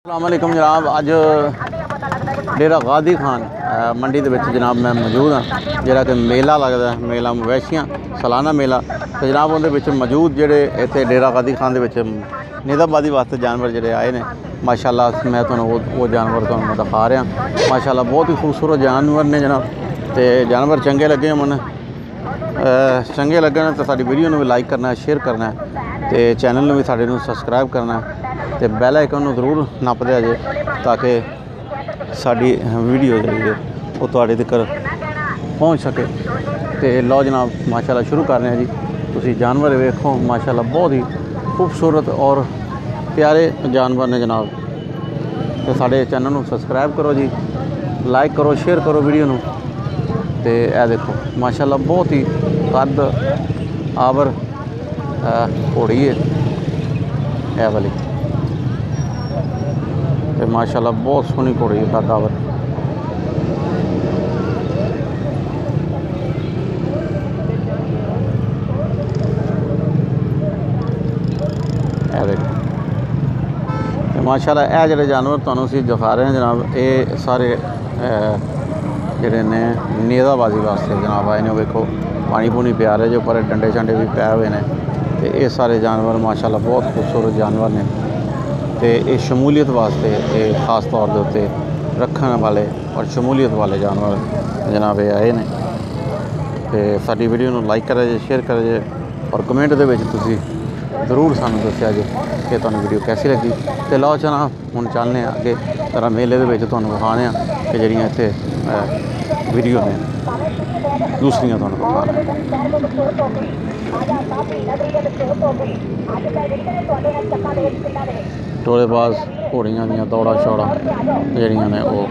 अस्सलामुअलैकुम जनाब। अज डेरा गादी खान मंडी के जनाब मैं मौजूद हाँ, जोड़ा कि मेला लगता है, मेला मवेशियां सालाना मेला। तो जनाब उन्हें मौजूद जोड़े इतने डेरा गादी खान के निजाबादी वास्ते जानवर जोड़े आए हैं, माशाअल्लाह मैं तुम्हें वो जानवर मैं दिखा रहा। माशाअल्लाह बहुत ही खूबसूरत जानवर ने जनाब। तो जानवर चंगे लगे मन चंगे लगे तो साडी वीडियो में भी लाइक करना है, शेयर करना है, तो चैनल में भी साडे नूं सबसक्राइब करना है, तो बैल आइकन नूं जरूर नप दिया जे ताकि साडी वीडियो जी वो तुहाडे तक पहुँच सके। तो लो जनाब माशाअल्लाह शुरू कर रहे हैं जी। तुसी जानवर वेखो माशाअल्लाह बहुत ही खूबसूरत और प्यारे जानवर ने जनाब। तो साडे चैनल नूं सबसक्राइब करो जी, लाइक करो, शेयर करो वीडियो नूं। तो यह देखो माशाअल्लाह बहुत ही कद आवर घोड़ी है यह वाली, तो माशाअल्लाह बहुत सोहनी घोड़ी है कद आवर। तो माशाअल्लाह यह जोड़े जानवर तुहानूं असीं दिखा रहे हैं जनाब, ये सारे जोड़े ने नेज़ाबाजी वास्ते जनाब आए ने। वेखो पानी पूनी पिया रहे जो, पर डंडे शंडे भी पाए हुए हैं। तो ये सारे जानवर माशाअल्लाह बहुत खूबसूरत जानवर ने। तो ये शमूलीयत वास्ते ये खास तौर के उत्ते रखने वाले और शमूलीयत वाले जानवर जनाब ये आए ने। तो साडी वीडियो नूं लाइक करा जे, शेयर करा जे और कमेंट दे विच तुसीं जरूर सानूं दस्सिया जे कि तुहानूं वीडियो कैसी लगी। तो लो चला हुण चलने अगे तरह मेले दे विच तुहानूं दिखाने कि जिहड़ियां इत्थे वीडियो ने दूसरियां तुहानूं दिखाने। टोलेबाज घोड़ियां दियां दौड़ा शौड़ा जिहड़ियां ने वो